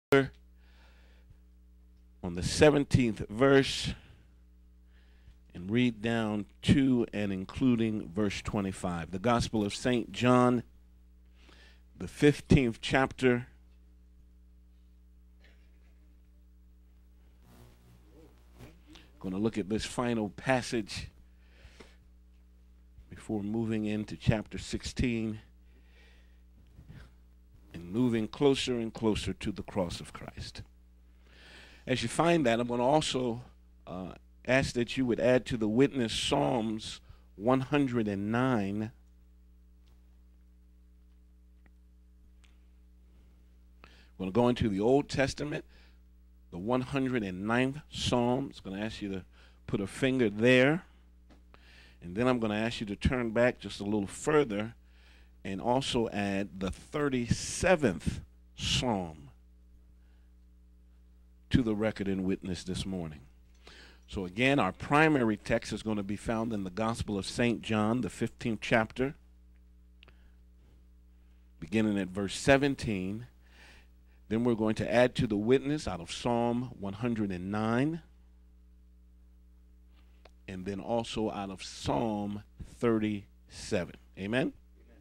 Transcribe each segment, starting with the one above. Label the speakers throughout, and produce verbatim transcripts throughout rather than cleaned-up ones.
Speaker 1: on the seventeenth verse and read down to and including verse twenty-five. The Gospel of Saint John, the fifteenth chapter, going to look at this final passage before moving into chapter sixteen and moving closer and closer to the cross of Christ. As you find that, I'm going to also uh, ask that you would add to the witness Psalms one hundred nine. We're going to go into the Old Testament, the one hundred ninth Psalm. I'm going to ask you to put a finger there. And then I'm going to ask you to turn back just a little further and also add the thirty-seventh Psalm to the record and witness this morning. So again, our primary text is going to be found in the Gospel of Saint John, the fifteenth chapter, beginning at verse seventeen. Then we're going to add to the witness out of Psalm one hundred nine, and then also out of Psalm thirty-seven. Amen?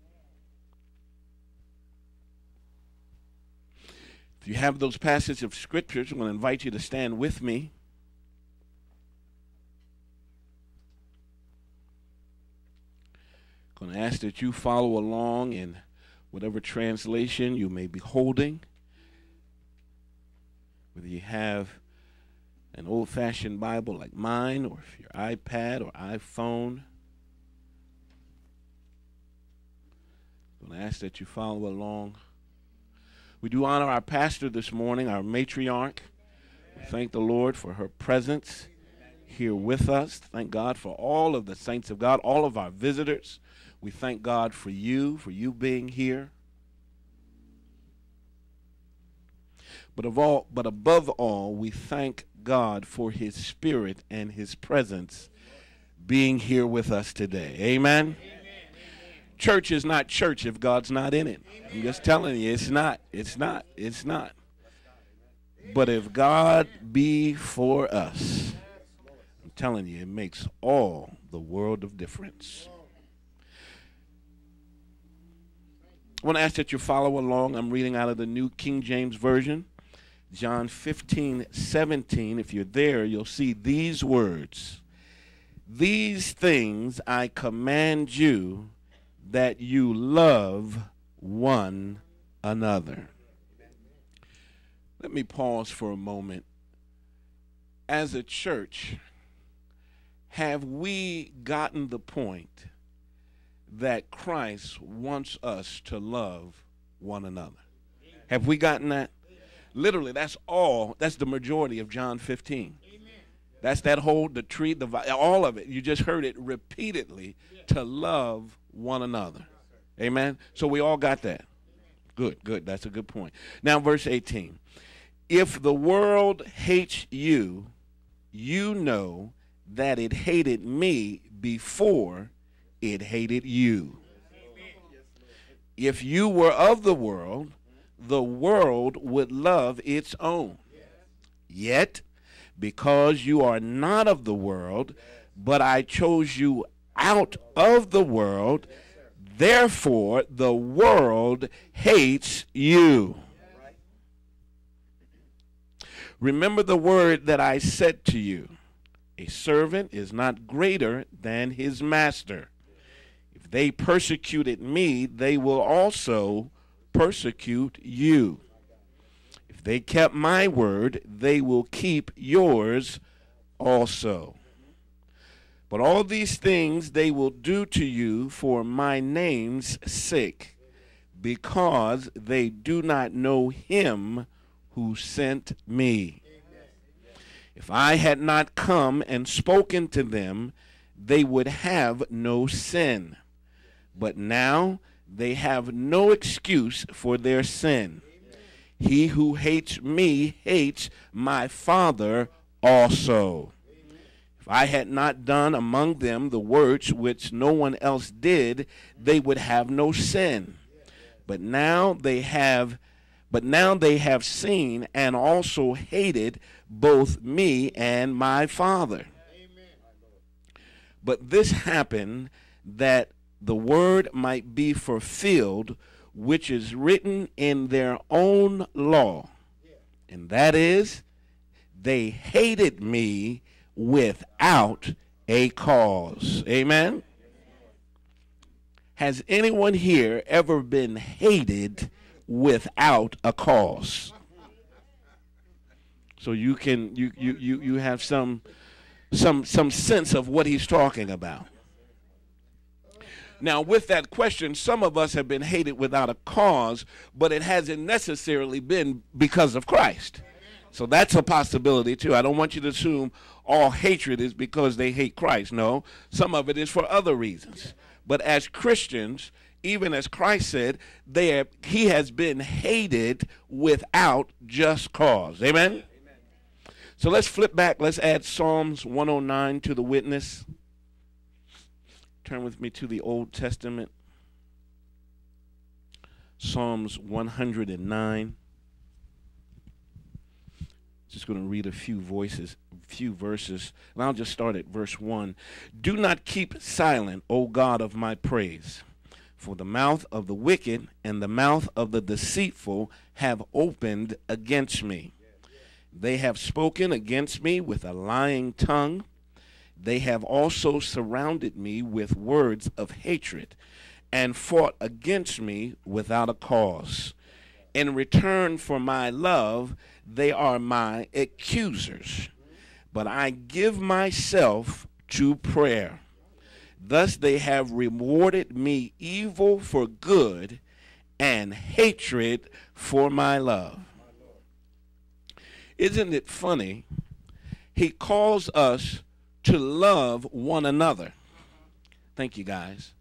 Speaker 1: If you have those passages of scriptures, I'm going to invite you to stand with me. I'm going to ask that you follow along in whatever translation you may be holding. Whether you have an old-fashioned Bible like mine, or if your iPad or iPhone, I'm going to ask that you follow along. We do honor our pastor this morning, our matriarch. We thank the Lord for her presence here with us. Thank God for all of the saints of God, all of our visitors. We thank God for you, for you being here. But of all, but above all, we thank God for his spirit and his presence being here with us today. Amen? Amen. Church is not church if God's not in it. Amen. I'm just telling you, it's not. It's not. It's not. But if God be for us, I'm telling you, it makes all the world of difference. I want to ask that you follow along. I'm reading out of the New King James Version. John fifteen seventeen. If you're there, you'll see these words. These things I command you, that you love one another. Let me pause for a moment. As a church, have we gotten the point that Christ wants us to love one another? Have we gotten that? Literally, that's all. That's the majority of John fifteen. That's that whole, the tree, the all of it. You just heard it repeatedly, to love one another. Amen? So we all got that. Good, good. That's a good point. Now, verse eighteen. If the world hates you, you know that it hated me before it hated you. If you were of the world, the world would love its own. Yet, because you are not of the world, but I chose you out of the world, therefore the world hates you. Remember the word that I said to you. A servant is not greater than his master. If they persecuted me, they will also persecute you. If they kept my word, they will keep yours also. But all these things they will do to you for my name's sake, because they do not know him who sent me. If I had not come and spoken to them, they would have no sin. But now they have no excuse for their sin. He who hates me hates my Father also. If I had not done among them the works which no one else did, they would have no sin. But now they have But now they have seen and also hated both me and my Father. But this happened that the word might be fulfilled, which is written in their own law. And that is, they hated me without a cause. Amen? Has anyone here ever been hated without a cause? So you can you you you, you have some some some sense of what he's talking about. Now, with that question, some of us have been hated without a cause, but it hasn't necessarily been because of Christ. So that's a possibility too. I don't want you to assume all hatred is because they hate Christ. No, some of it is for other reasons. But as Christians, even as Christ said, they have, he has been hated without just cause. Amen? Amen? So let's flip back. Let's add Psalms one oh nine to the witness. Turn with me to the Old Testament. Psalms one hundred nine. Just going to read a few voices, few verses, and I'll just start at verse one. Do not keep silent, O God of my praise, for the mouth of the wicked and the mouth of the deceitful have opened against me. They have spoken against me with a lying tongue. They have also surrounded me with words of hatred and fought against me without a cause. In return for my love, they are my accusers. But I give myself to prayer. Thus they have rewarded me evil for good and hatred for my love. Isn't it funny? He calls us to love one another. Thank you, guys.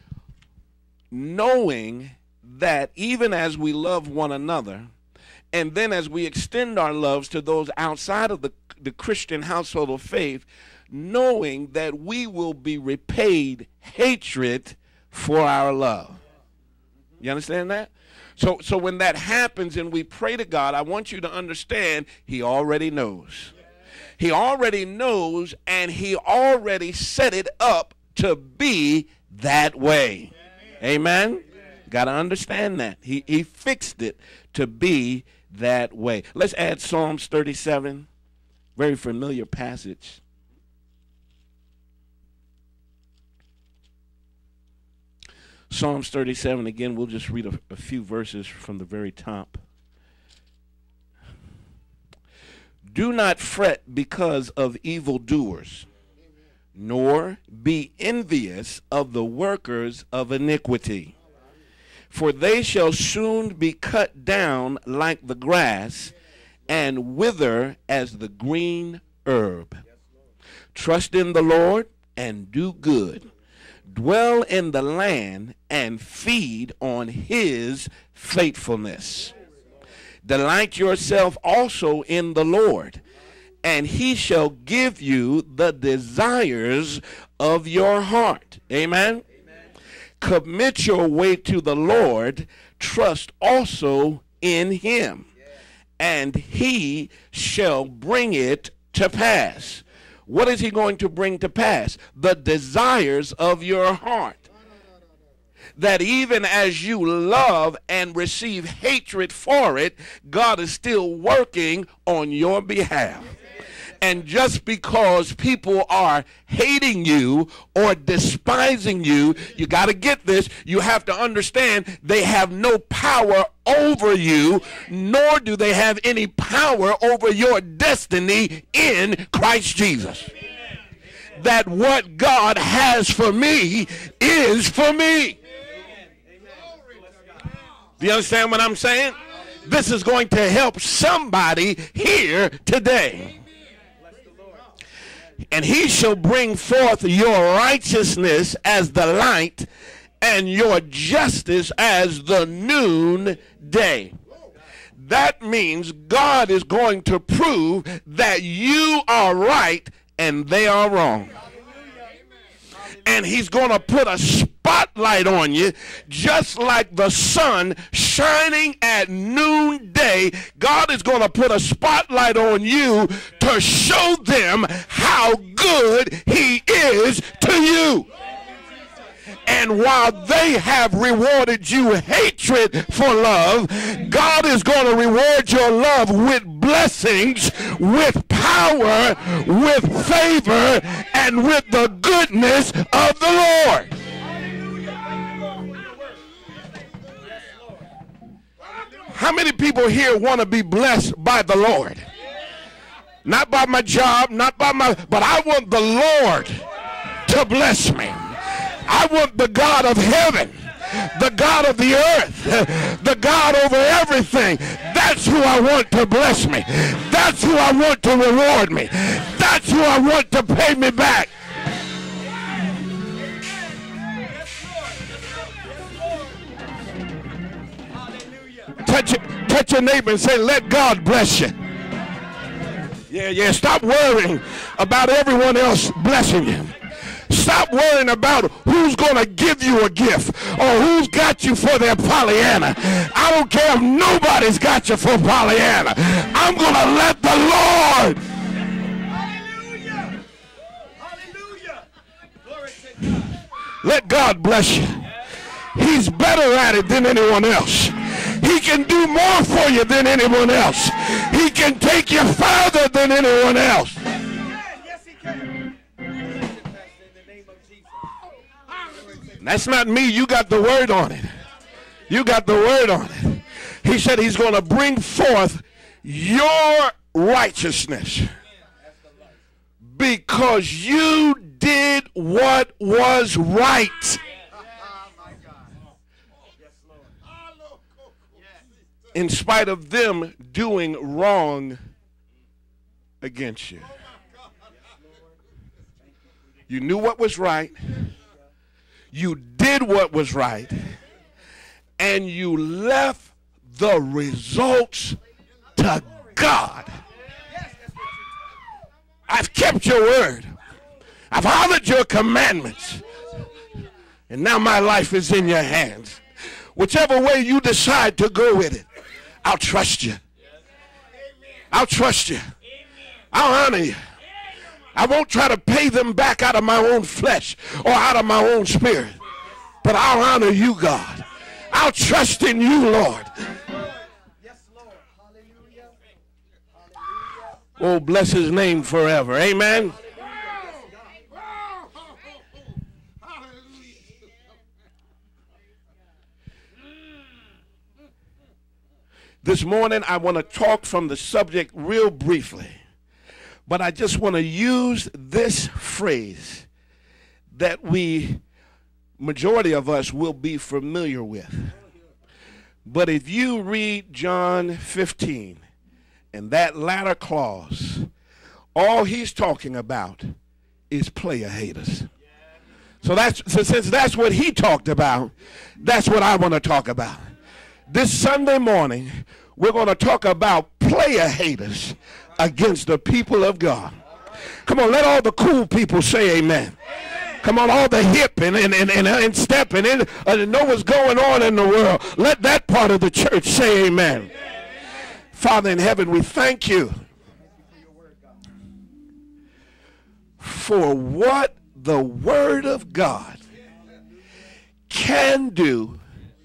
Speaker 1: Knowing that even as we love one another, and then as we extend our loves to those outside of the, the Christian household of faith, knowing that we will be repaid hatred for our love. You understand that? So, so when that happens and we pray to God, I want you to understand He already knows. He already knows, and He already set it up to be that way. Amen? Amen? Got to understand that. He, he fixed it to be that way. Let's add Psalms thirty-seven. Very familiar passage. Psalms thirty-seven, again, we'll just read a, a few verses from the very top. Do not fret because of evildoers, nor be envious of the workers of iniquity. For they shall soon be cut down like the grass and wither as the green herb. Trust in the Lord and do good. Dwell in the land and feed on His faithfulness. Delight yourself also in the Lord, and He shall give you the desires of your heart. Amen? Amen. Commit your way to the Lord. Trust also in Him, and He shall bring it to pass. What is He going to bring to pass? The desires of your heart. That even as you love and receive hatred for it, God is still working on your behalf. And just because people are hating you or despising you, you got to get this, you have to understand they have no power over you, nor do they have any power over your destiny in Christ Jesus. That what God has for me is for me. Do you understand what I'm saying? This is going to help somebody here today. And He shall bring forth your righteousness as the light and your justice as the noonday. That means God is going to prove that you are right and they are wrong. And He's going to put a spotlight on you, just like the sun shining at noonday. God is going to put a spotlight on you to show them how good he is to you. And while they have rewarded you hatred for love, God is going to reward your love with blessings, with power, with favor, and with the goodness of the Lord. How many people here want to be blessed by the Lord? Not by my job, not by my, but I want the Lord to bless me. I want the God of heaven, the God of the earth, the God over everything. That's who I want to bless me. That's who I want to reward me. That's who I want to pay me back. Touch, touch your neighbor and say, let God bless you. Yeah, yeah, stop worrying about everyone else blessing you. Stop worrying about who's going to give you a gift or who's got you for their Pollyanna. I don't care if nobody's got you for Pollyanna. I'm going to let the Lord. Hallelujah. Hallelujah. Glory to God. Let God bless you. He's better at it than anyone else. He can do more for you than anyone else. He can take you further than anyone else. Yes, he can. That's not me. You got the word on it. You got the word on it. He said he's going to bring forth your righteousness because you did what was right. In spite of them doing wrong against you. You knew what was right. You did what was right, and you left the results to God. I've kept your word. I've honored your commandments, and now my life is in your hands. Whichever way you decide to go with it, I'll trust you. I'll trust you. I'll honor you. I won't try to pay them back out of my own flesh or out of my own spirit. But I'll honor you, God. I'll trust in you, Lord. Oh, bless his name forever. Amen. This morning, I want to talk from the subject real briefly. But I just want to use this phrase that we, majority of us, will be familiar with. But if you read John fifteen and that latter clause, all he's talking about is player haters. So that's so since that's what he talked about, that's what I want to talk about. This Sunday morning, we're going to talk about player haters against the people of God. Come on, let all the cool people say amen. Amen. Come on, all the hip and, and, and, and, and stepping in and know what's going on in the world. Let that part of the church say amen. Amen. Father in heaven, we thank you for what the word of God can do,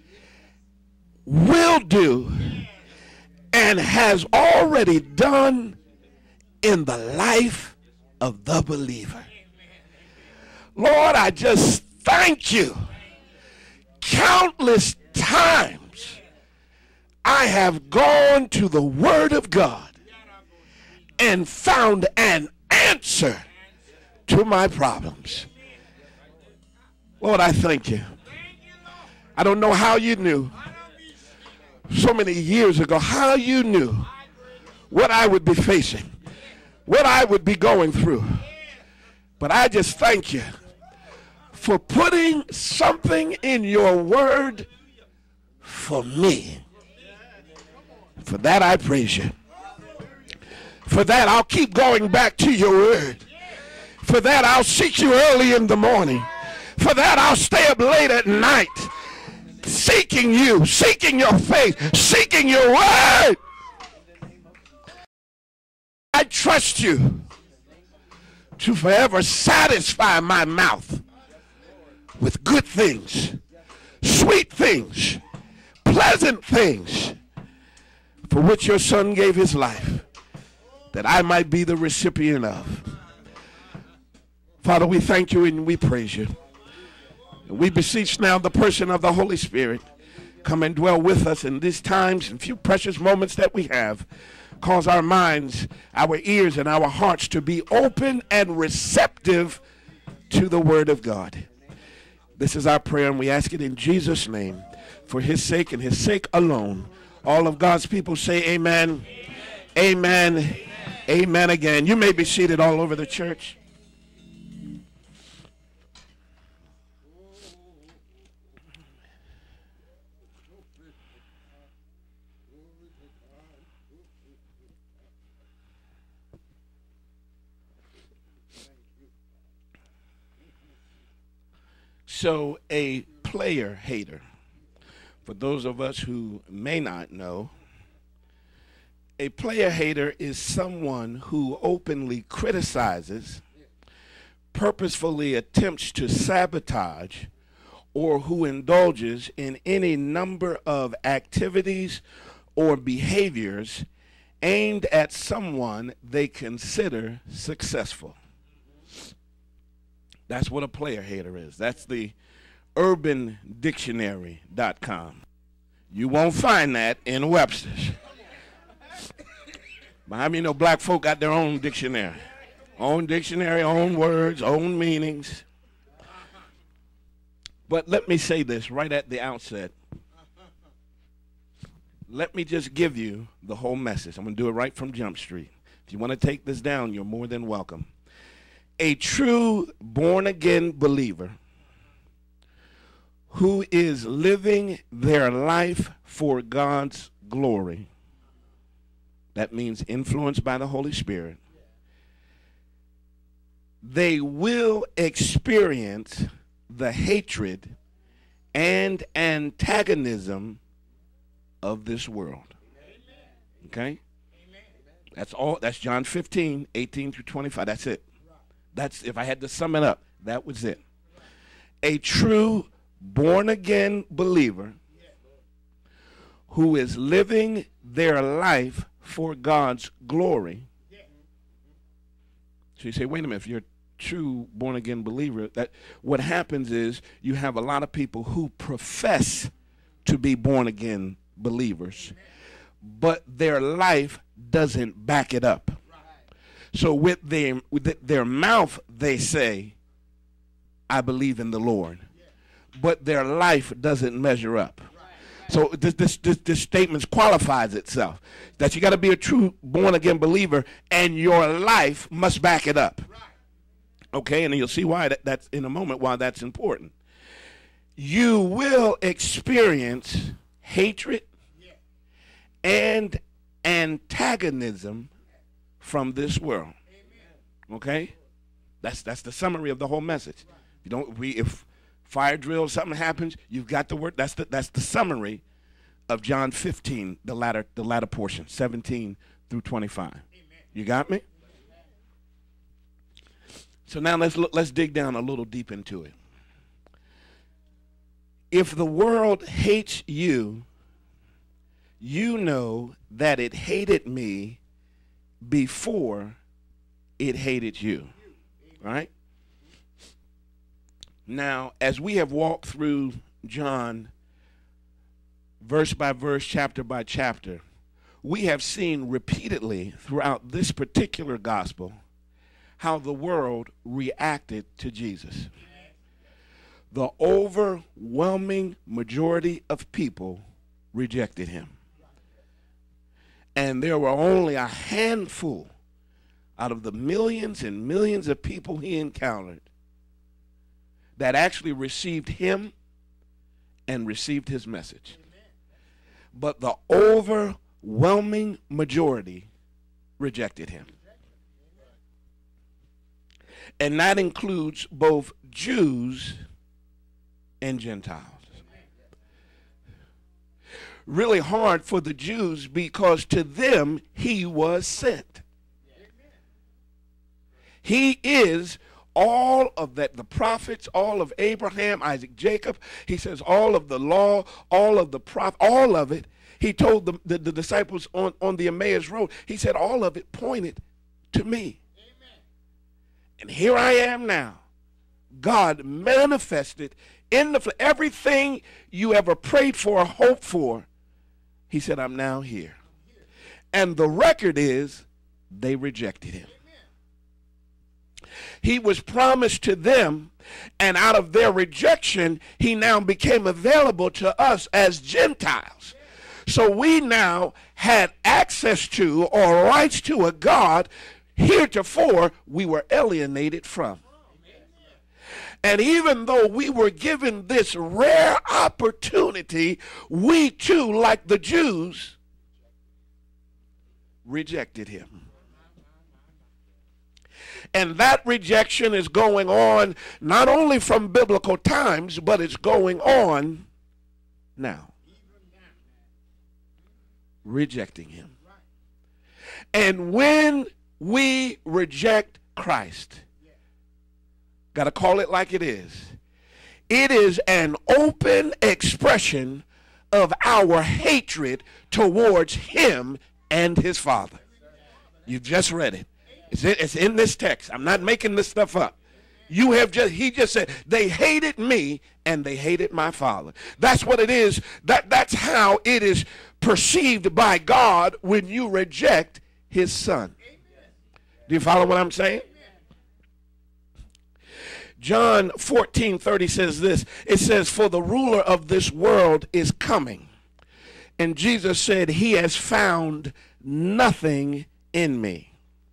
Speaker 1: will do, and has already done in the life of the believer. Lord, I just thank you. Countless times I have gone to the Word of God and found an answer to my problems. Lord, I thank you. I don't know how you knew so many years ago, how you knew what I would be facing, what I would be going through. But I just thank you for putting something in your word for me. For that I praise you. For that I'll keep going back to your word. For that I'll seek you early in the morning. For that, I'll stay up late at night, seeking you, seeking your face, seeking your word. I trust you to forever satisfy my mouth with good things, sweet things, pleasant things, for which your son gave his life, that I might be the recipient of. Father, we thank you and we praise you. And we beseech now the person of the Holy Spirit, come and dwell with us in these times and few precious moments that we have. Cause our minds, our ears, and our hearts to be open and receptive to the word of God. This is our prayer, and we ask it in Jesus' name, for his sake and his sake alone. All of God's people say amen. Amen. Amen, amen again. You may be seated all over the church. So a player hater, for those of us who may not know, a player hater is someone who openly criticizes, purposefully attempts to sabotage, or who indulges in any number of activities or behaviors aimed at someone they consider successful. That's what a player hater is. That's the urban dictionary dot com. You won't find that in Webster's. But how many know black folk got their own dictionary? Own dictionary, own words, own meanings. But let me say this right at the outset. Let me just give you the whole message. I'm going to do it right from Jump Street. If you want to take this down, you're more than welcome. A true born-again believer who is living their life for God's glory, that means influenced by the Holy Spirit, they will experience the hatred and antagonism of this world. Okay? That's all. That's John fifteen, eighteen through twenty-five. That's it. That's, if I had to sum it up, that was it. A true born-again believer who is living their life for God's glory. So you say, wait a minute, if you're a true born-again believer, that what happens is you have a lot of people who profess to be born-again believers, but their life doesn't back it up. So with their, with their mouth, they say, I believe in the Lord. But their life doesn't measure up. So this, this, this, this statement qualifies itself. That you got to be a true born-again believer, and your life must back it up. Okay, and you'll see why that, that's in a moment, why that's important. You will experience hatred and antagonism from this world. Okay, that's that's the summary of the whole message. If you don't, we if fire drill something happens, you've got the word. That's the that's the summary of John fifteen, the latter the latter portion, seventeen through twenty-five. You got me? So now let's look, let's dig down a little deep into it. If the world hates you, you know that it hated me before it hated you, right? Now, as we have walked through John verse by verse, chapter by chapter, we have seen repeatedly throughout this particular gospel how the world reacted to Jesus. The overwhelming majority of people rejected him. And there were only a handful out of the millions and millions of people he encountered that actually received him and received his message. But the overwhelming majority rejected him. And that includes both Jews and Gentiles. Really hard for the Jews because to them he was sent. He is all of that, the prophets, all of Abraham, Isaac, Jacob. He says all of the law, all of the prophet, all of it. He told the, the, the disciples on, on the Emmaus Road, he said all of it pointed to me. Amen. And here I am now. God manifested in the flesh. Everything you ever prayed for or hoped for, he said, I'm now here. And the record is they rejected him. He was promised to them, and out of their rejection, he now became available to us as Gentiles. So we now had access to or rights to a God heretofore we were alienated from. And even though we were given this rare opportunity, we too, like the Jews, rejected him. And that rejection is going on not only from biblical times, but it's going on now. Rejecting him. And when we reject Christ, got to call it like it is, it is an open expression of our hatred towards him and his Father. You just read it. It's in, it's in this text. I'm not making this stuff up. You have just, he just said, they hated me and they hated my Father. That's what it is. That, that's how it is perceived by God when you reject his Son. Do you follow what I'm saying? John fourteen thirty says this. It says, for the ruler of this world is coming. And Jesus said, he has found nothing in me.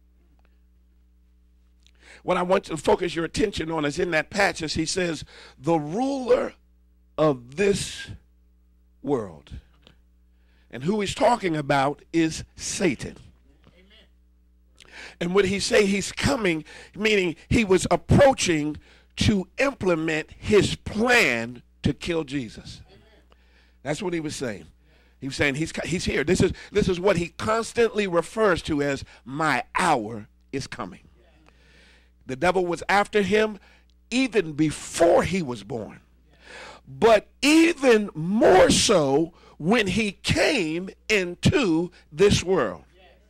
Speaker 1: What I want to focus your attention on is in that passage, he says, the ruler of this world. And who he's talking about is Satan. Amen. And when he say he's coming, meaning he was approaching to implement his plan to kill Jesus. Amen. That's what he was saying. He was saying he's, he's here. This is, this is what he constantly refers to as my hour is coming. The devil was after him even before he was born. But even more so when he came into this world.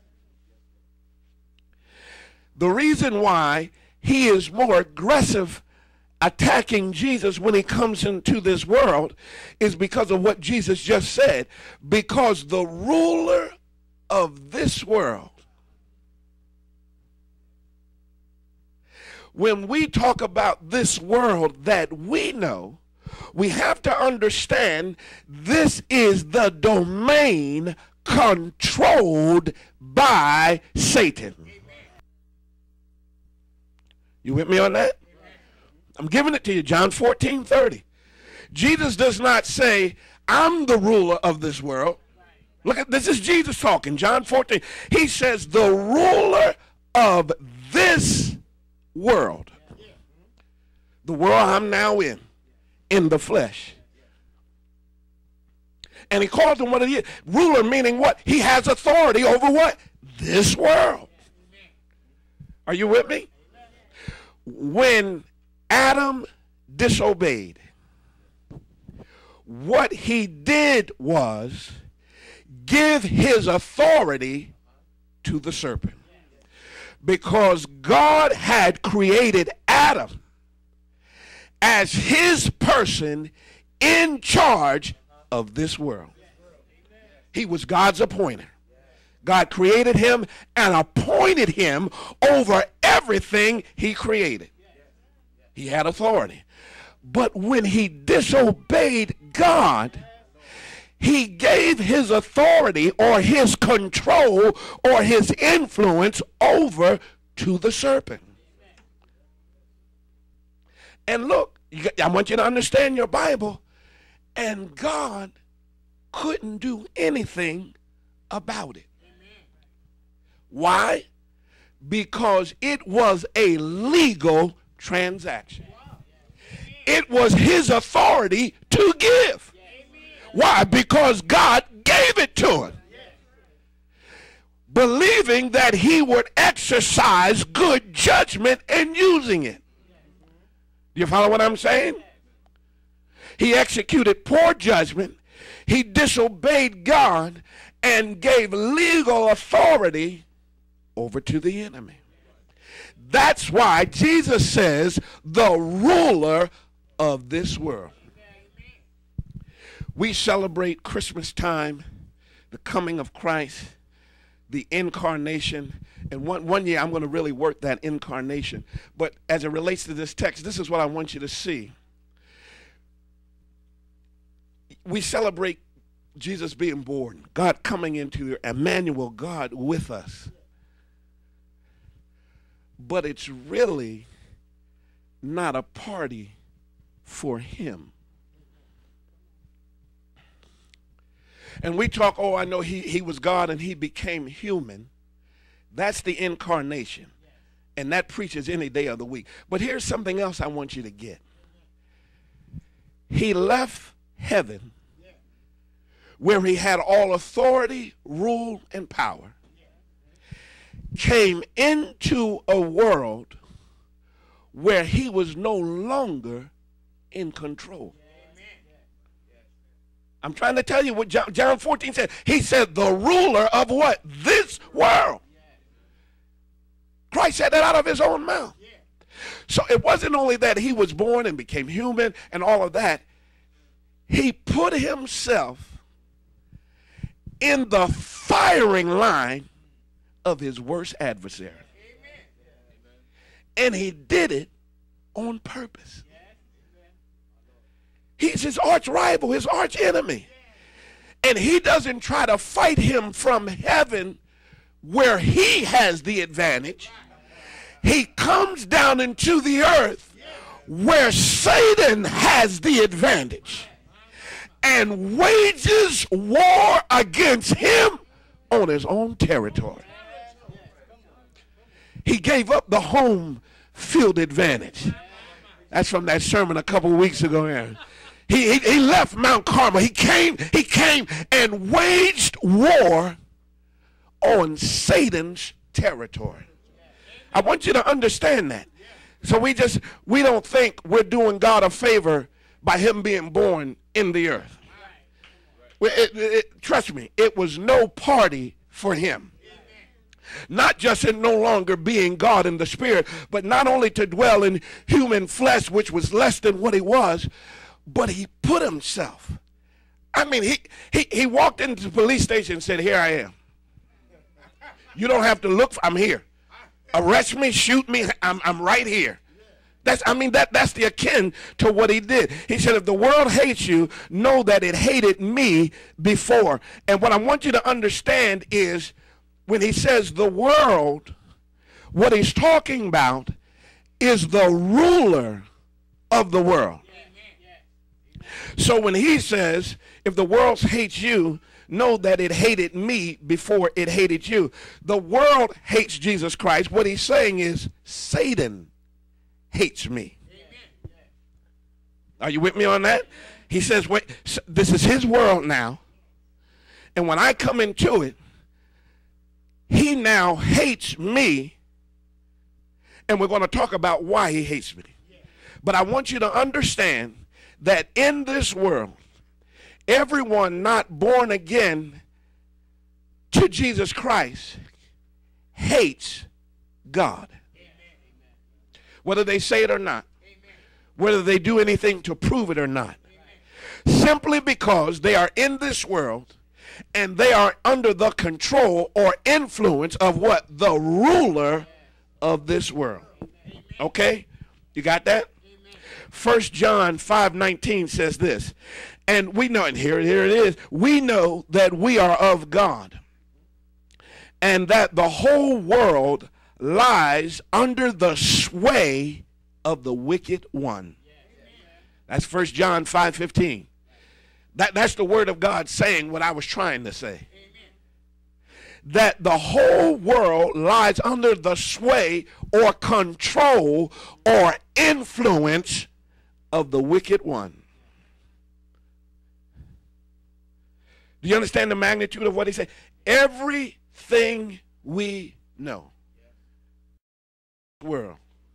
Speaker 1: The reason why he is more aggressive attacking Jesus when he comes into this world is because of what Jesus just said. Because the ruler of this world, when we talk about this world that we know, we have to understand this is the domain controlled by Satan. You with me on that? I'm giving it to you, John fourteen thirty. Jesus does not say, I'm the ruler of this world. Look at this, is Jesus talking, John fourteen. He says, the ruler of this world. The world I'm now in, in the flesh. And he calls him what it is. Ruler meaning what? He has authority over what? This world. Are you with me? When Adam disobeyed, what he did was give his authority to the serpent. Because God had created Adam as his person in charge of this world. He was God's appointer. God created him and appointed him over everything he created. He had authority. But when he disobeyed God, he gave his authority or his control or his influence over to the serpent. And look, I want you to understand your Bible. And God couldn't do anything about it. Why? Because it was a legal transaction. it was his authority to give. Why? Because God gave it to him, believing that he would exercise good judgment in using it. Do you follow what I'm saying? He executed poor judgment. He disobeyed God and gave legal authority over to the enemy. That's why Jesus says, the ruler of this world. We celebrate Christmas time, the coming of Christ, the incarnation. And one, one year I'm going to really work that incarnation. But as it relates to this text, this is what I want you to see. We celebrate Jesus being born, God coming into Emmanuel, God with us. But it's really not a party for him. And we talk, oh, I know he, he was God and he became human. That's the incarnation. And that preaches any day of the week. But here's something else I want you to get. He left heaven where he had all authority, rule, and power, came into a world where he was no longer in control. I'm trying to tell you what John, John fourteen said. He said, the ruler of what? This world. Christ said that out of his own mouth. So it wasn't only that he was born and became human and all of that. He put himself in the firing line of his worst adversary. And he did it on purpose. He's his arch rival, his arch enemy. And he doesn't try to fight him from heaven where he has the advantage. He comes down into the earth where Satan has the advantage and wages war against him on his own territory. He gave up the home field advantage. That's from that sermon a couple weeks ago, Aaron. He, he, he left Mount Carmel. He came, he came and waged war on Satan's territory. I want you to understand that. So we just, we don't think we're doing God a favor by him being born in the earth. It, it, it, trust me, it was no party for him. Not just in no longer being God in the spirit, but not only to dwell in human flesh, which was less than what he was, but he put himself. I mean, he, he, he walked into the police station and said, here I am. You don't have to look, for, I'm here. Arrest me, shoot me, I'm, I'm right here. That's, I mean, that, that's the akin to what he did. He said, if the world hates you, know that it hated me before. And what I want you to understand is when he says the world, what he's talking about is the ruler of the world. So when he says, if the world hates you, know that it hated me before it hated you. The world hates Jesus Christ. What he's saying is Satan hates me. Are you with me on that? He says, wait, this is his world now. And when I come into it, he now hates me. And we're going to talk about why he hates me. But I want you to understand that in this world, everyone not born again to Jesus Christ hates God. Whether they say it or not. Whether they do anything to prove it or not. Simply because they are in this world and they are under the control or influence of what? The ruler of this world. Okay? You got that? First John five nineteen says this. And we know, and here, here it is, we know that we are of God, and that the whole world lies under the sway of the wicked one. That's First John five fifteen. That, that's the word of God saying what I was trying to say. That the whole world lies under the sway or control or influence of the wicked one. Do you understand the magnitude of what he said? Everything we know, world,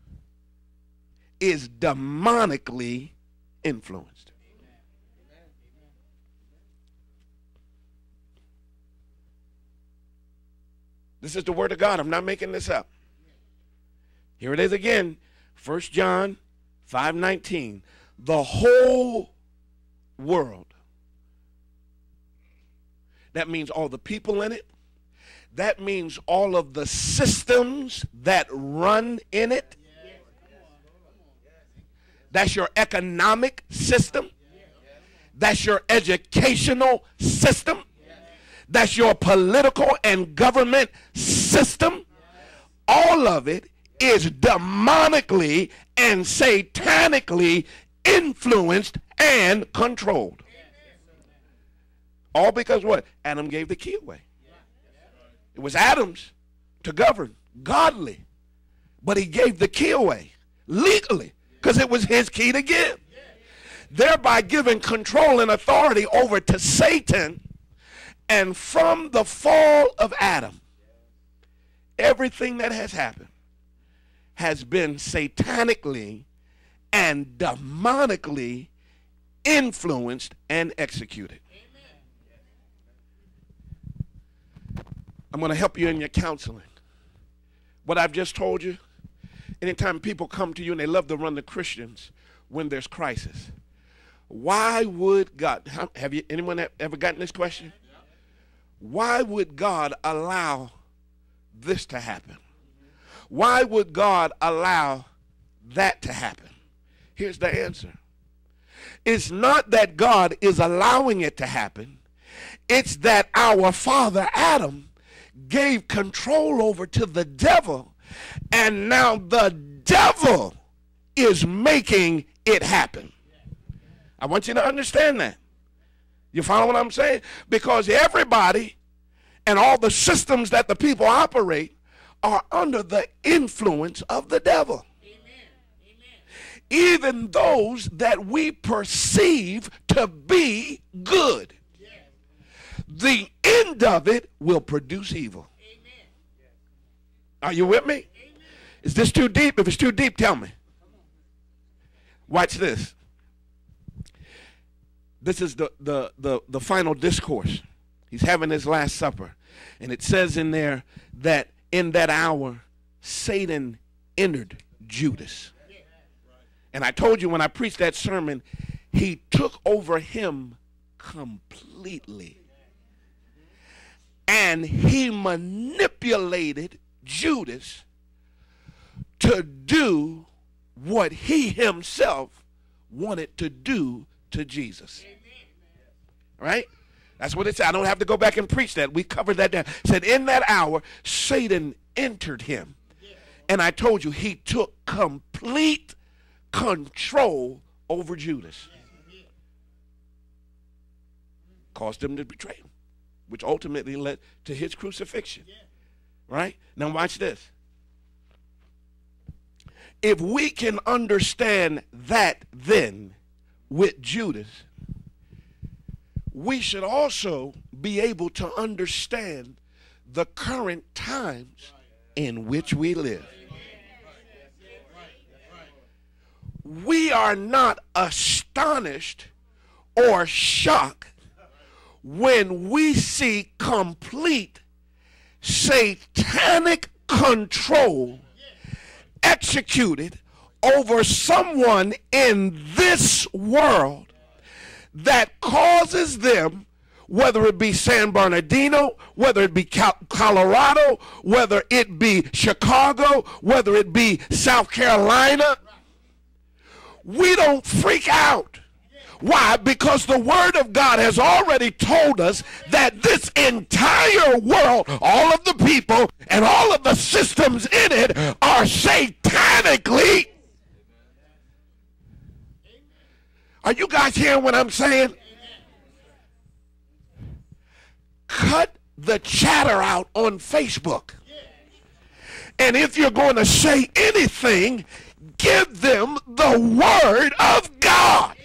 Speaker 1: is demonically influenced. This is the word of God. I'm not making this up. Here it is again. First John five nineteen. The whole world. That means all the people in it. That means all of the systems that run in it. That's your economic system. That's your educational system. That's your political and government system. All of it is demonically and satanically influenced and controlled. All because what? Adam gave the key away. It was Adam's to govern, godly. But he gave the key away legally because it was his key to give. Thereby giving control and authority over to Satan. And from the fall of Adam, everything that has happened has been satanically and demonically influenced and executed. I'm going to help you in your counseling. What I've just told you, anytime people come to you and they love to run the Christians when there's crisis, why would God, have you, anyone ever gotten this question? Why would God allow this to happen? Why would God allow that to happen? Here's the answer. It's not that God is allowing it to happen. It's that our father Adam gave control over to the devil, and now the devil is making it happen. I want you to understand that. You follow what I'm saying? Because everybody and all the systems that the people operate are under the influence of the devil. Amen. Amen. Even those that we perceive to be good. Yes. The end of it will produce evil. Amen. Are you with me? Amen. Is this too deep? If it's too deep, tell me. Watch this. This is the, the, the, the final discourse. He's having his last supper. And it says in there that in that hour, Satan entered Judas. And I told you when I preached that sermon, he took over him completely. And he manipulated Judas to do what he himself wanted to do to Jesus. Right? That's what it said. I don't have to go back and preach that. We covered that down. It said in that hour, Satan entered him. And I told you, he took complete control over Judas. Caused him to betray him, which ultimately led to his crucifixion. Right? Now watch this. If we can understand that then with Judas, we should also be able to understand the current times in which we live. We are not astonished or shocked when we see complete satanic control executed over someone in this world that causes them, whether it be San Bernardino, whether it be Colorado, whether it be Chicago, whether it be South Carolina, we don't freak out. Why? Because the Word of God has already told us that this entire world, all of the people and all of the systems in it are satanically. Are you guys hearing what I'm saying? Cut the chatter out on Facebook. And if you're going to say anything, give them the Word of God. God.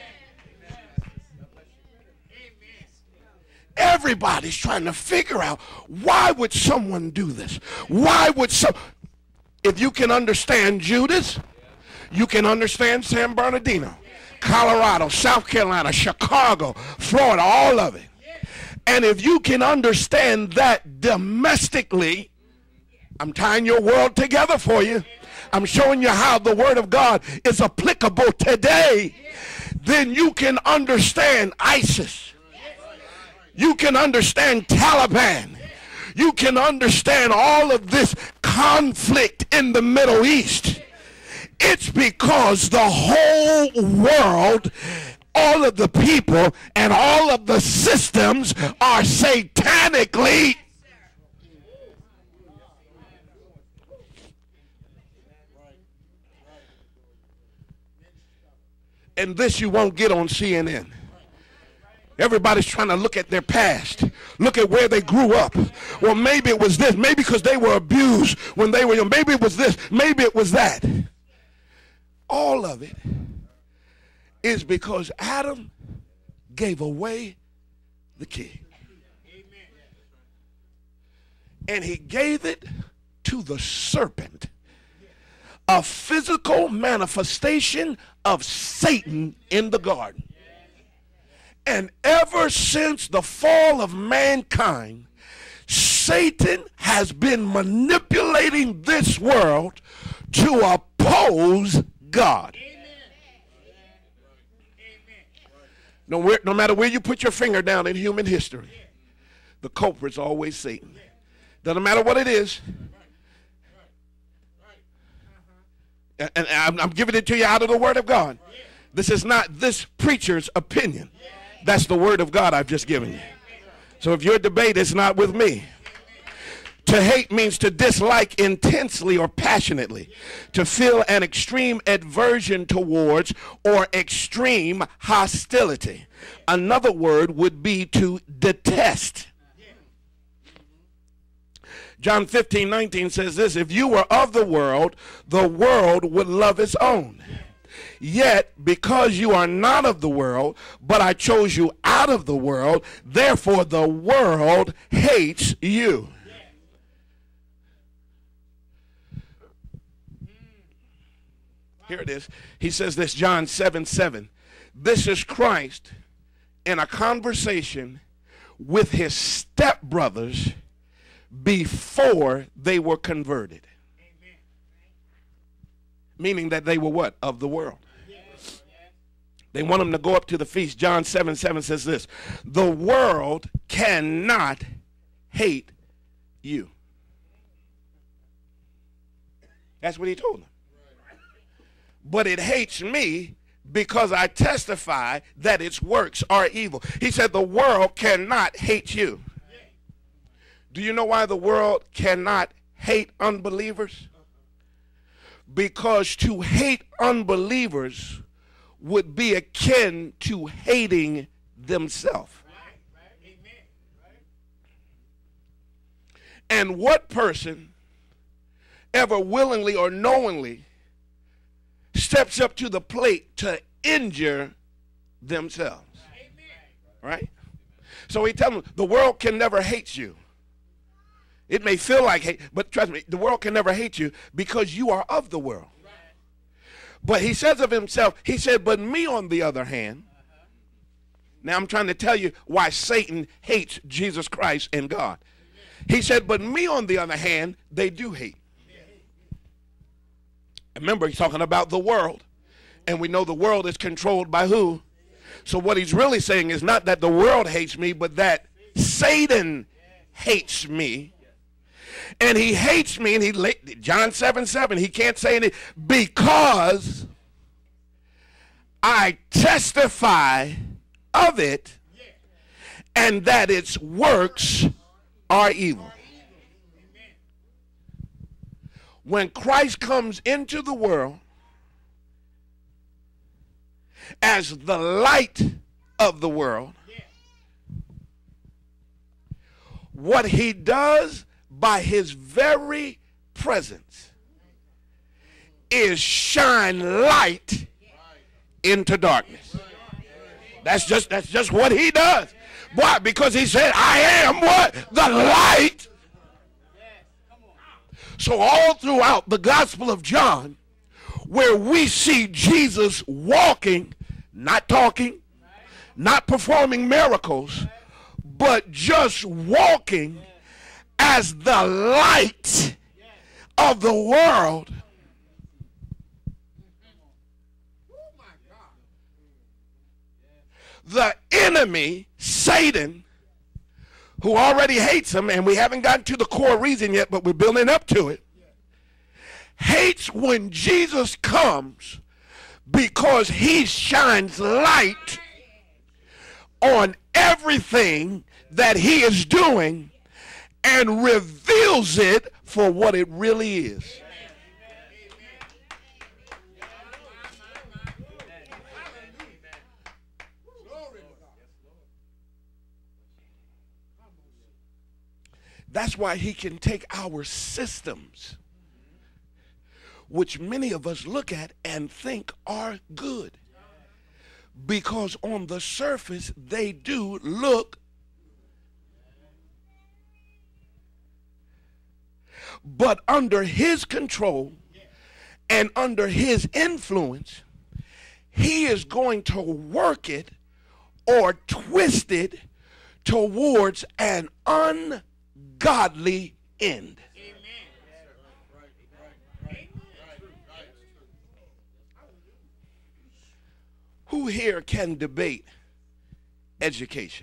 Speaker 1: Everybody's trying to figure out, why would someone do this? Why would some... If you can understand Judas, you can understand San Bernardino, Colorado, South Carolina, Chicago, Florida, all of it. And if you can understand that domestically, I'm tying your world together for you. I'm showing you how the word of God is applicable today. Then you can understand ISIS. You can understand Taliban. You can understand all of this conflict in the Middle East. It's because the whole world, all of the people, and all of the systems are satanically. And this you won't get on C N N. Everybody's trying to look at their past. Look at where they grew up. Well, maybe it was this. Maybe because they were abused when they were young. Maybe it was this. Maybe it was that. All of it is because Adam gave away the key. And he gave it to the serpent. A physical manifestation of Satan in the garden. And ever since the fall of mankind, Satan has been manipulating this world to oppose God. No, no matter where you put your finger down in human history, the culprit's always Satan. Doesn't matter what it is. And, and I'm, I'm giving it to you out of the Word of God. This is not this preacher's opinion. That's the Word of God I've just given you. So if your debate is not with me. To hate means to dislike intensely or passionately. To feel an extreme aversion towards or extreme hostility. Another word would be to detest. John fifteen nineteen says this: if you were of the world, the world would love its own. Yet, because you are not of the world, but I chose you out of the world, therefore the world hates you. Here it is. He says this, John seven seven. This is Christ in a conversation with his stepbrothers before they were converted. Amen. Meaning that they were what? Of the world. Yes. They want them to go up to the feast. John seven seven says this: the world cannot hate you. That's what he told them. But it hates me because I testify that its works are evil. He said the world cannot hate you. Do you know why the world cannot hate unbelievers? Because to hate unbelievers would be akin to hating themselves. And what person ever willingly or knowingly steps up to the plate to injure themselves? Right? So he tells them the world can never hate you. It may feel like hate, but trust me, the world can never hate you because you are of the world. But he says of himself, he said, but me on the other hand, now I'm trying to tell you why Satan hates Jesus Christ and God. He said, but me on the other hand, they do hate. Remember, he's talking about the world. And we know the world is controlled by who? So what he's really saying is not that the world hates me, but that Satan hates me. And he hates me, and he, John seven seven, he can't say anything because I testify of it and that its works are evil. When Christ comes into the world as the light of the world, what he does by his very presence is shine light into darkness. That's just that's just what he does. Why? Because he said, I am what? The light. So all throughout the Gospel of John, where we see Jesus walking, not talking, not performing miracles, but just walking as the light of the world, the enemy, Satan, who already hates him, and we haven't gotten to the core reason yet, but we're building up to it, hates when Jesus comes because he shines light on everything that he is doing and reveals it for what it really is. That's why he can take our systems, which many of us look at and think are good, because on the surface they do look, but under his control and under his influence, he is going to work it or twist it towards an ungodly end. Who here can debate education?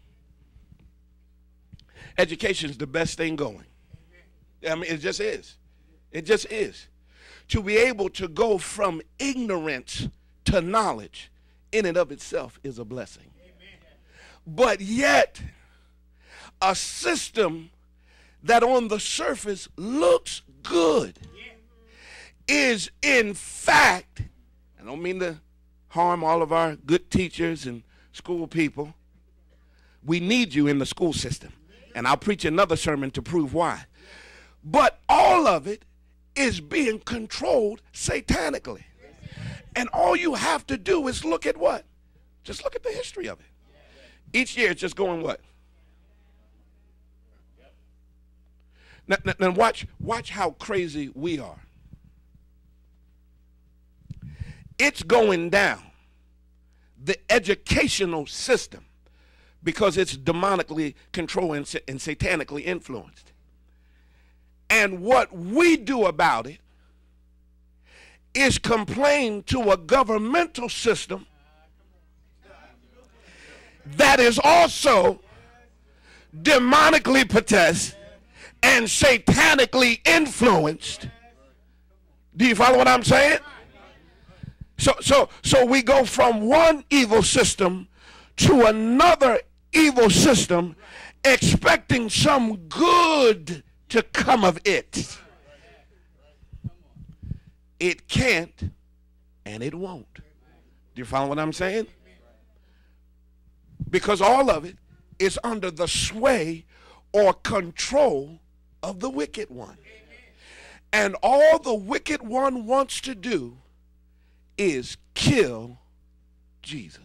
Speaker 1: Education is the best thing going. I mean, it just is. It just is. To be able to go from ignorance to knowledge in and of itself is a blessing. But yet, a system that on the surface looks good is in fact, I don't mean to harm all of our good teachers and school people. We need you in the school system. And I'll preach another sermon to prove why. But all of it is being controlled satanically. And all you have to do is look at what? Just look at the history of it. Each year it's just going what? Now, now, now watch, watch how crazy we are. It's going down. The educational system, because it's demonically controlled and, and satanically influenced. And what we do about it is complain to a governmental system that is also demonically possessed and satanically influenced. Do you follow what I'm saying? So, so, so we go from one evil system to another evil system, expecting some good to come of it. It can't, and it won't. Do you follow what I'm saying? Because all of it is under the sway or control of the wicked one. And all the wicked one wants to do is kill Jesus.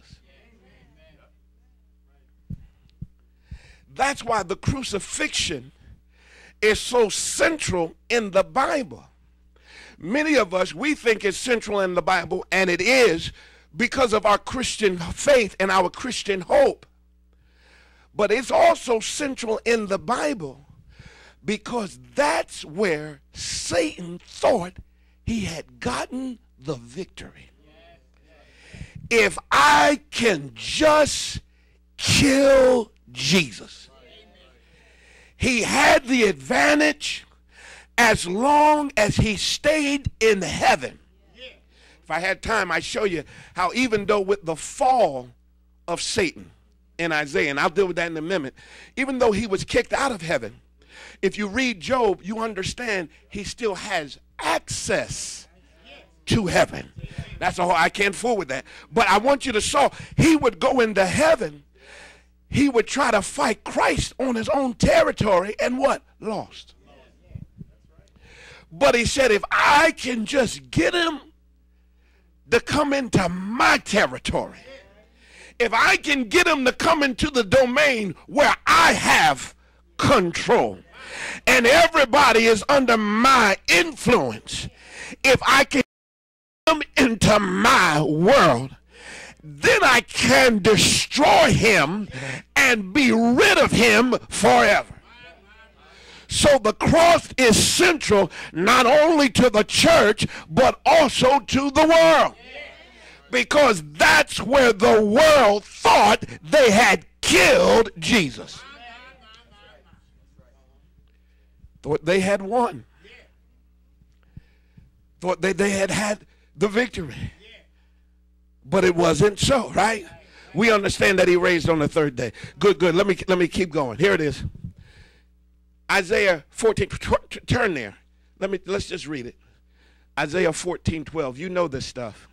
Speaker 1: That's why the crucifixion is so central in the Bible. Many of us, we think it's central in the Bible, and it is because of our Christian faith and our Christian hope. But it's also central in the Bible because that's where Satan thought he had gotten the victory. If I can just kill Jesus. He had the advantage as long as he stayed in heaven. If I had time, I'd show you how even though with the fall of Satan in Isaiah, and I'll deal with that in a minute, even though he was kicked out of heaven, if you read Job, you understand he still has access to heaven. That's all. I can't fool with that. But I want you to saw he would go into heaven. He would try to fight Christ on his own territory and what? Lost. But he said, if I can just get him to come into my territory, if I can get them to come into the domain where I have control and everybody is under my influence, if I can get them into my world, then I can destroy him and be rid of him forever. So the cross is central not only to the church, but also to the world. Because that's where the world thought they had killed Jesus. Thought they had won. Thought they, they had had the victory. But it wasn't so, right? We understand that he raised on the third day. Good, good. Let me, let me keep going. Here it is. Isaiah fourteen, turn there. Let me, let's just read it. Isaiah fourteen, twelve. You know this stuff.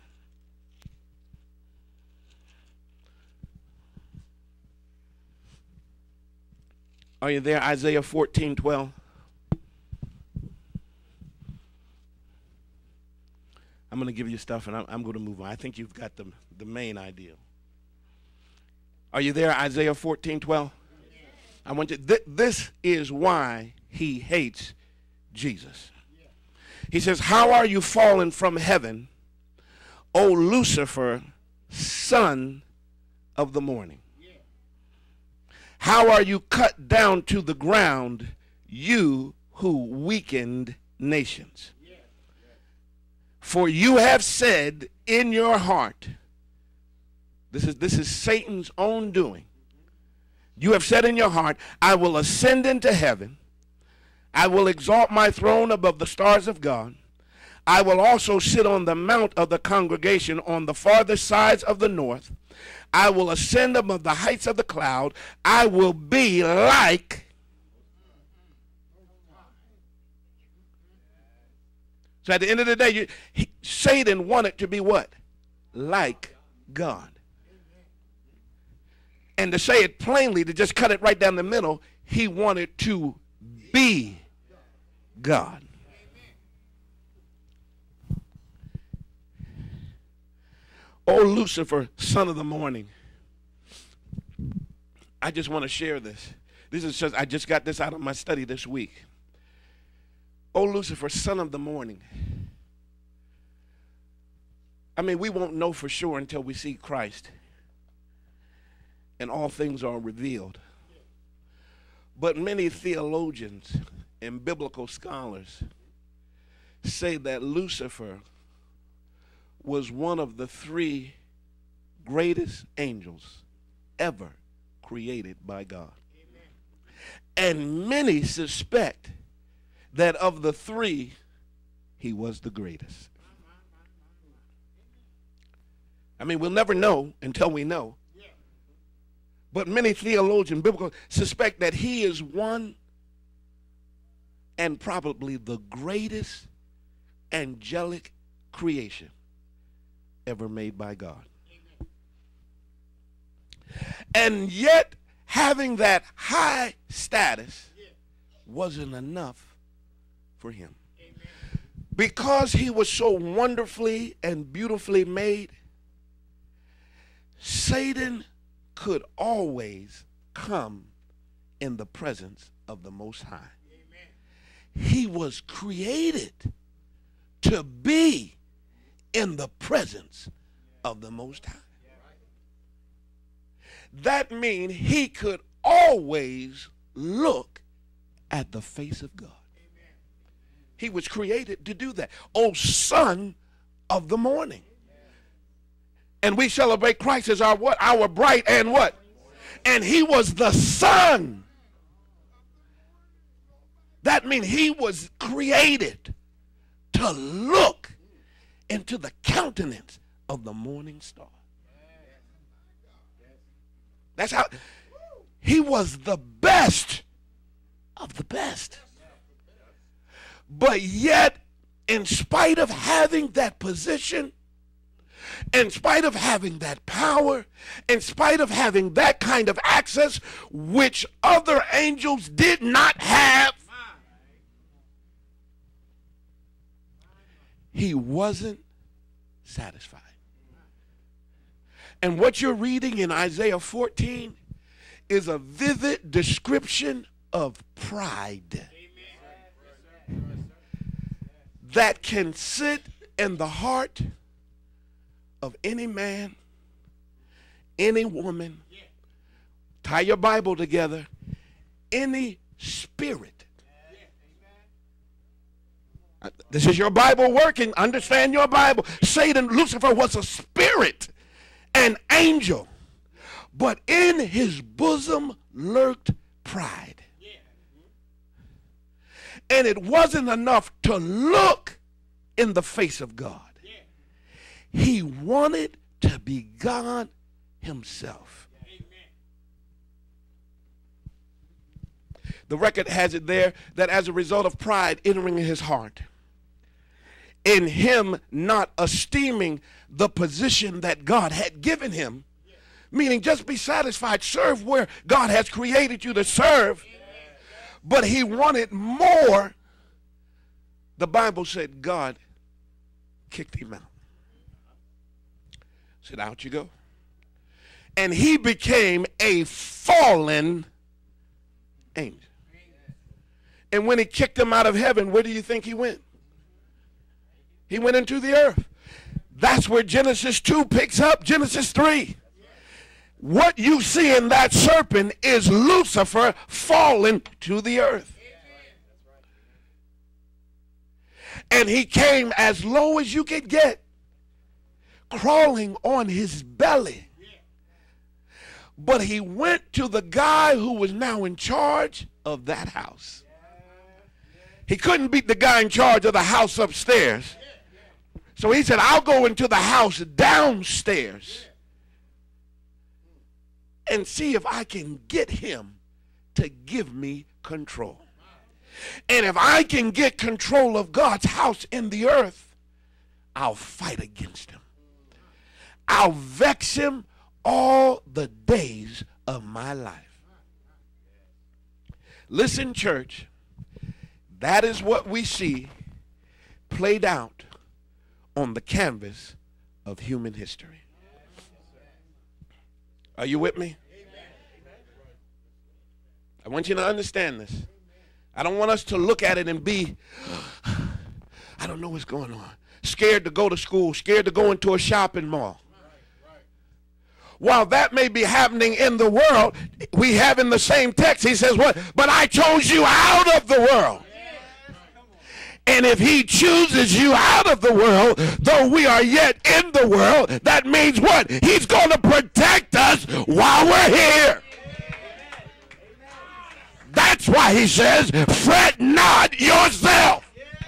Speaker 1: Are you there? Isaiah fourteen, twelve. I'm going to give you stuff and I'm, I'm going to move on. I think you've got the, the main idea. Are you there? Isaiah fourteen, twelve. I want you, th this is why he hates Jesus. He says, how are you fallen from heaven, O Lucifer, son of the morning? How are you cut down to the ground, you who weakened nations? For you have said in your heart, this is, this is Satan's own doing. You have said in your heart, I will ascend into heaven. I will exalt my throne above the stars of God. I will also sit on the mount of the congregation on the farthest sides of the north. I will ascend above the heights of the cloud. I will be like. So at the end of the day, you, he, Satan wanted to be what? Like God. And to say it plainly, to just cut it right down the middle, he wanted to be God. O Lucifer, son of the morning. I just want to share this. This is just, I just got this out of my study this week. O Lucifer, son of the morning. I mean, we won't know for sure until we see Christ and all things are revealed. But many theologians and biblical scholars say that Lucifer was one of the three greatest angels ever created by God. Amen. And many suspect that of the three, he was the greatest. I mean, we'll never know until we know. But many theologians, biblical, suspect that he is one and probably the greatest angelic creation ever made by God. Amen. And yet, having that high status wasn't enough for him. Amen. Because he was so wonderfully and beautifully made, Satan could always come in the presence of the Most High. Amen. He was created to be in the presence of the Most High. That means he could always look at the face of God. Amen. He was created to do that. O son of the morning. And we celebrate Christ as our what? Our bright and what? And he was the son. That means he was created to look into the countenance of the morning star. That's how he was the best of the best. But yet, in spite of having that position, in spite of having that power, in spite of having that kind of access, which other angels did not have, he wasn't satisfied. And what you're reading in Isaiah fourteen is a vivid description of pride that can sit in the heart of any man, any woman. Tie your Bible together. Any spirit. This is your Bible working. Understand your Bible. Satan, Lucifer, was a spirit, an angel. But in his bosom lurked pride. And it wasn't enough to look in the face of God. He wanted to be God himself. The record has it there that as a result of pride entering his heart, in him not esteeming the position that God had given him, meaning just be satisfied, serve where God has created you to serve, but he wanted more. The Bible said God kicked him out. Said, out you go. And he became a fallen angel. And when he kicked him out of heaven, where do you think he went? He went into the earth. That's where Genesis two picks up, Genesis three. What you see in that serpent is Lucifer fallen to the earth. And he came as low as you could get, crawling on his belly. But he went to the guy who was now in charge of that house. He couldn't beat the guy in charge of the house upstairs. So he said, I'll go into the house downstairs and see if I can get him to give me control. And if I can get control of God's house in the earth, I'll fight against him. I'll vex him all the days of my life. Listen, church, that is what we see played out on the canvas of human history. Are you with me? I want you to understand this. I don't want us to look at it and be, I don't know what's going on. Scared to go to school, scared to go into a shopping mall. While that may be happening in the world, we have in the same text, he says what? But I chose you out of the world. And if he chooses you out of the world, though we are yet in the world, that means what? He's going to protect us while we're here. That's why he says, fret not yourself.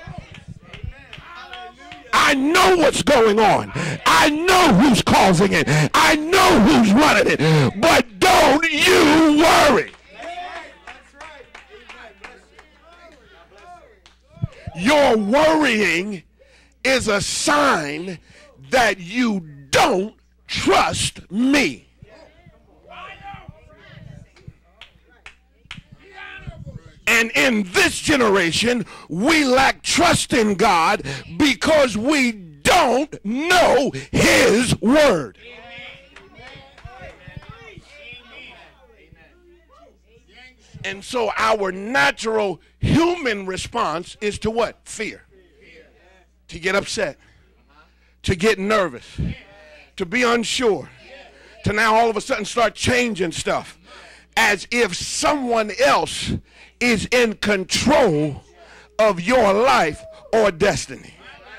Speaker 1: I know what's going on. I know who's causing it. I know who's running it. But don't you worry. Your worrying is a sign that you don't trust me. And in this generation, we lack trust in God because we don't know his word. And so our natural human response is to what? Fear. To get upset. To get nervous. To be unsure. To now all of a sudden start changing stuff. As if someone else is in control of your life or destiny.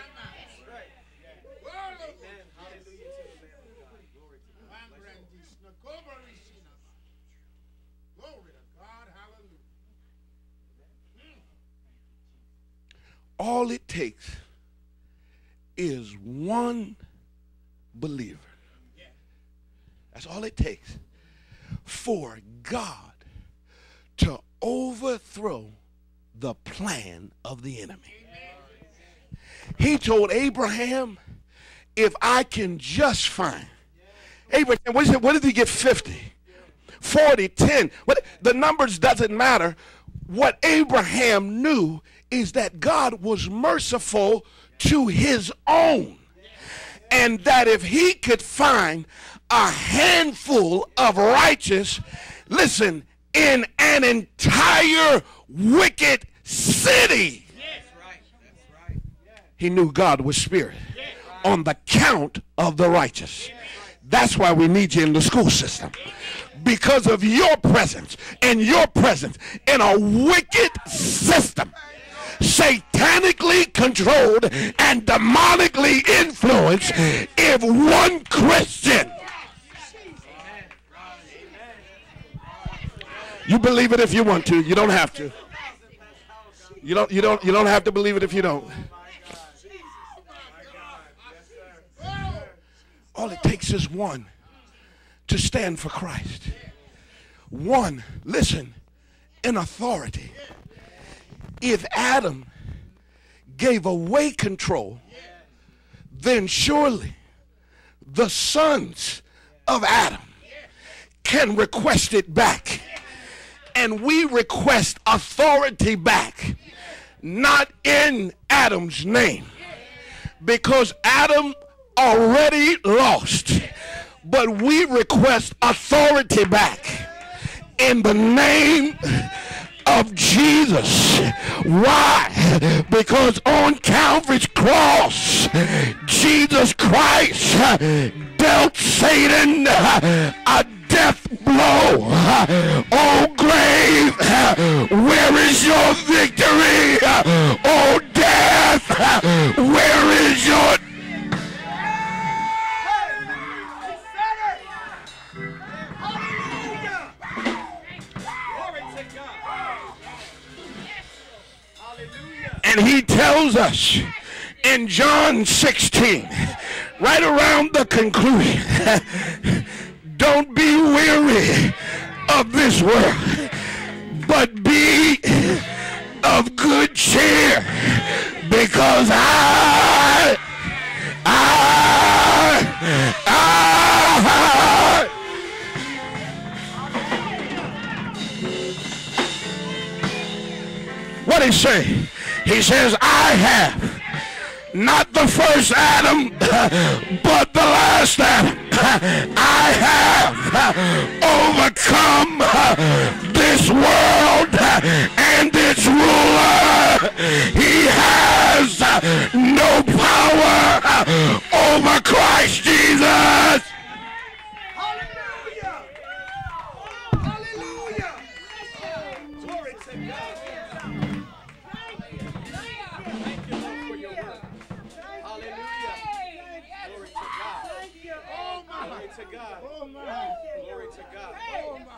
Speaker 1: All it takes is one believer. That's all it takes for God to overthrow the plan of the enemy. He told Abraham, if I can just find, Abraham, what, is it, what did he get? fifty, forty, ten. What, the numbers doesn't matter. What Abraham knew is that God was merciful to his own. and that if he could find a handful of righteous, listen, in an entire wicked city, he knew God was spirit on the count of the righteous. That's why we need you in the school system, because of your presence and your presence in a wicked system, satanically controlled and demonically influenced. If one Christian, you believe it if you want to, you don't have to. You don't you don't you don't have to believe it if you don't. All it takes is one to stand for Christ. One, listen, in authority. If Adam gave away control, then surely the sons of Adam can request it back. And we request authority back, not in Adam's name, because Adam already lost, but we request authority back in the name of Jesus. Why? Because on Calvary's cross, Jesus Christ dealt Satan a death blow. Oh grave, where is your victory? Oh death, where is your... And he tells us in John sixteen, right around the conclusion, don't be weary of this world, but be of good cheer, because I, I, I, what did he say? He says, I have not the first Adam, but the last Adam. I have overcome this world and its ruler. He has no power over Christ Jesus.
Speaker 2: Hallelujah! Hallelujah! Glory to God. To God. Oh my. Glory to God. Oh my.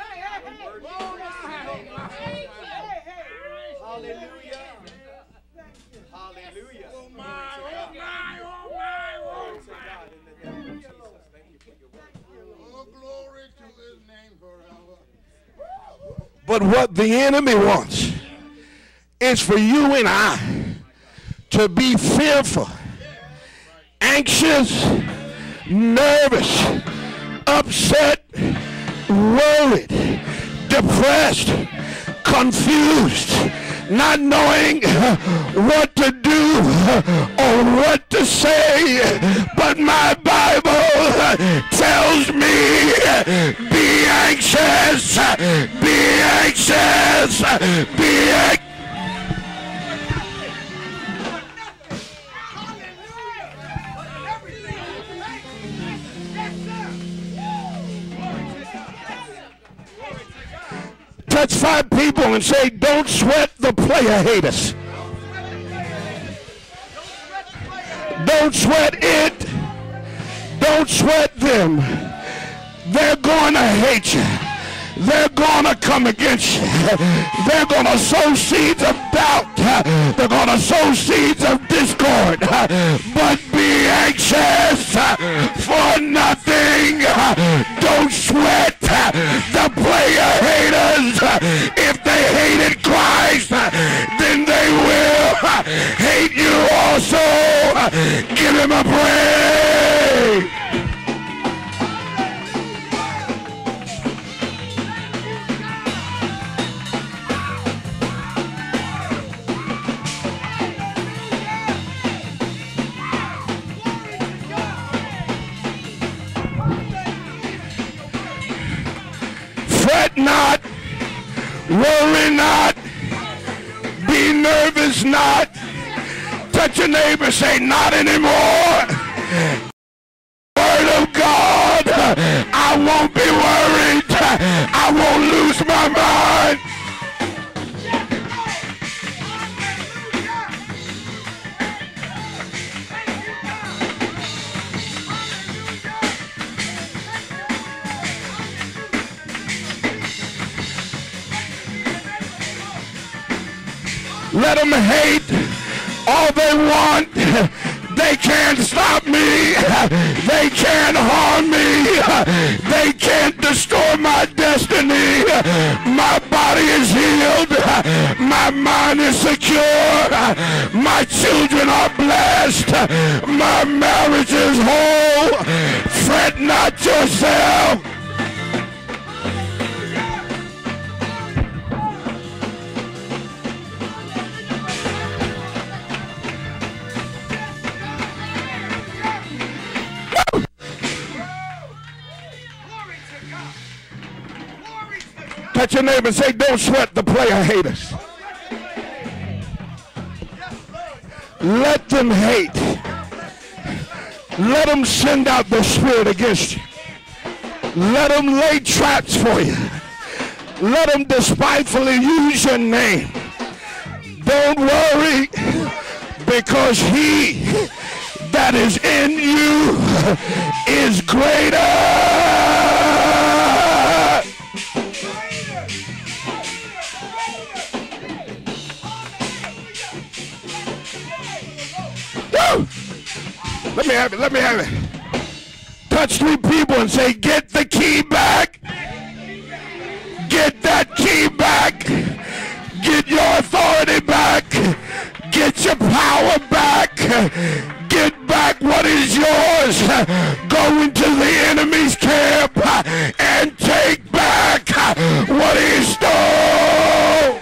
Speaker 2: Hallelujah. Hallelujah. Oh my. Oh my. Oh my. Glory to God in the name of Jesus. Thank you for your word. Oh, glory to his name forever.
Speaker 1: But what the enemy wants is for you and I to be fearful, anxious, nervous, upset, worried, depressed, confused, not knowing what to do or what to say. But my Bible tells me, be anxious, be anxious, be anxious. Touch five people and say, don't sweat the player haters. Don't sweat it. Don't sweat them. They're going to hate you. They're going to come against you. They're going to sow seeds of doubt. They're going to sow seeds of discord. But be anxious for nothing. Don't sweat the player haters. If they hated Christ, then they will hate you also. Give him a praise.
Speaker 2: not, worry not, be nervous not. Touch your neighbor, say not anymore. Word of God, I won't be worried. I won't lose my mind. Let them hate all they want. They can't stop me. They can't harm me. They can't destroy my destiny. My body is healed. My mind is secure. My children are blessed. My marriage is whole. Fret not yourself. Touch your neighbor and say, don't sweat the player haters. Let them hate. Let them send out the spirit against you. Let them lay traps for you. Let them despitefully use your name. Don't worry, because he that is in you is greater. Let me have it, let me have it. Touch three people and say, get the key back. Get that key back. Get your authority back. Get your power back. Get back what is yours. Go into the enemy's camp and take back what he stole.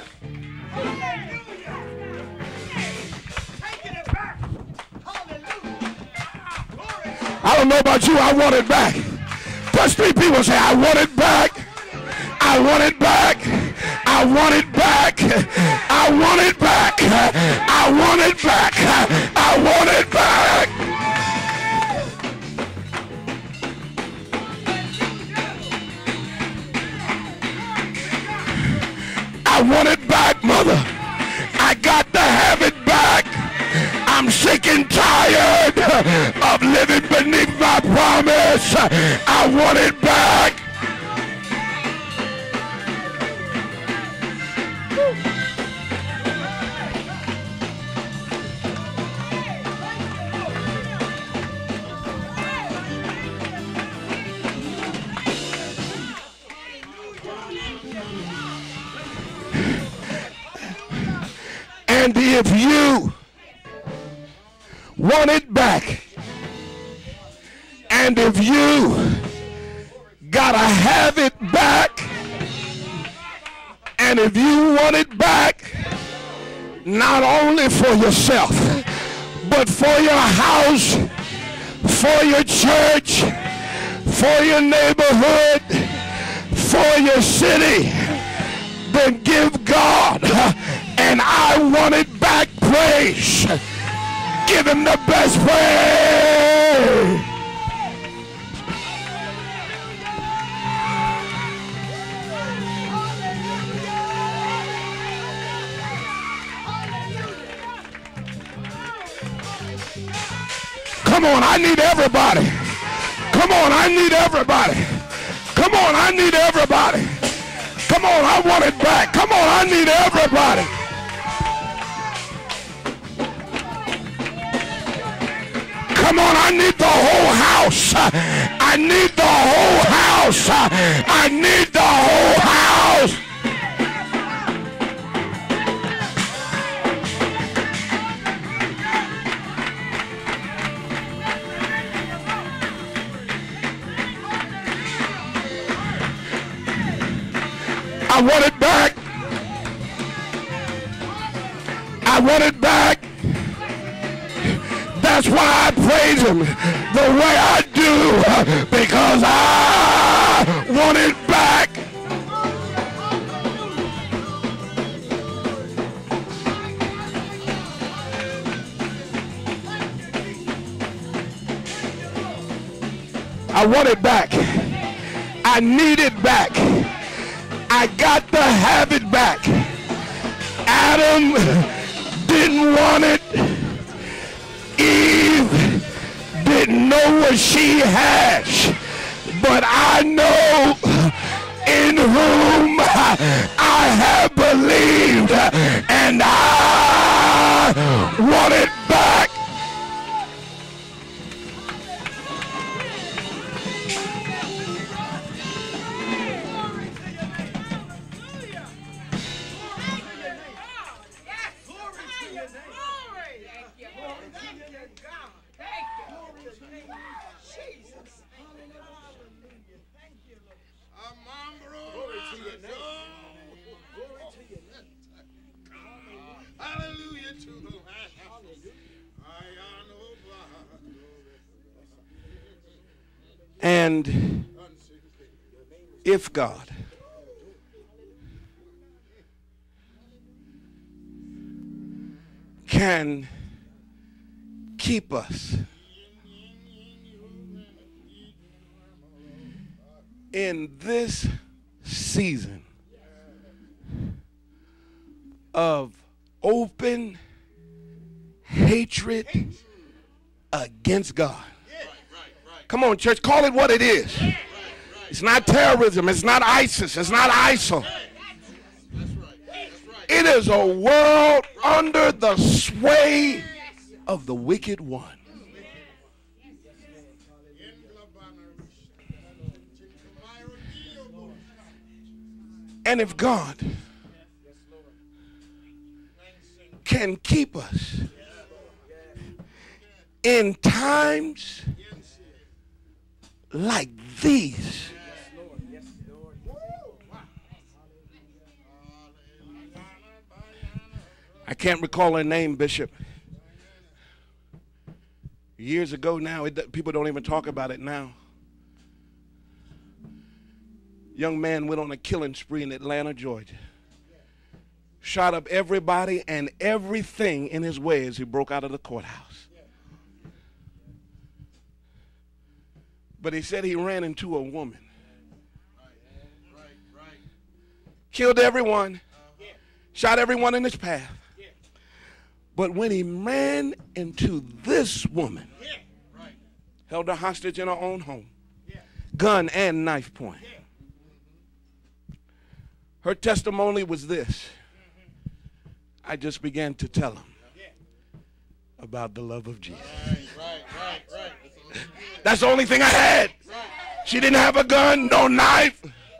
Speaker 2: I don't know about you, I want it back. Plus three people say, I want it back. I want it back. I want it back. I want it back. I want it back. I want it back. I want it back, mother. I got to have it back. I'm sick and tired of living beneath my promise. I want it back. And if you want it back, and if you gotta have it back, and if you want it back, not only for yourself, but for your house, for your church, for your neighborhood, for your city, then give God and I want it back praise. Give him the best praise. Come on, I need everybody. Come on, I need everybody. Come on, I need everybody. Come on, I want it back. Come on, I need everybody. Come on, I need the whole house. I need the whole house. I need the whole house. I want it back. I want it back. That's why I praise him the way I do, because I want it back. I want it back. I need it back. I got to have it back. Adam didn't want it. Eve didn't know what she had. But I know in whom I have believed, and I want it back. And if God can keep us in this season of open hatred against God. Come on, church, call it what it is. It's not terrorism. It's not ISIS. It's not ISIL. It is a world under the sway of the wicked one. And if God can keep us in times like these, I can't recall her name, Bishop. Years ago now, it, people don't even talk about it now. Young man went on a killing spree in Atlanta, Georgia. Shot up everybody and everything in his way as he broke out of the courthouse. But he said he ran into a woman. Killed everyone. Shot everyone in his path. But when he ran into this woman, held her hostage in her own home, gun and knife point. Her testimony was this. I just began to tell him about the love of Jesus. That's the only thing I had. She didn't have a gun, no knife.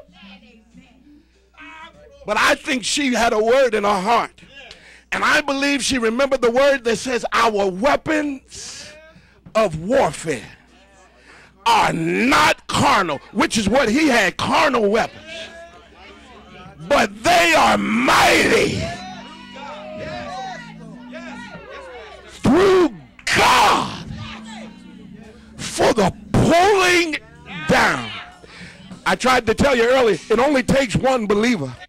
Speaker 2: But I think she had a word in her heart. And I believe she remembered the word that says our weapons of warfare are not carnal, which is what he had, carnal weapons. But they are mighty through God for the pulling down. I tried to tell you earlier, it only takes one believer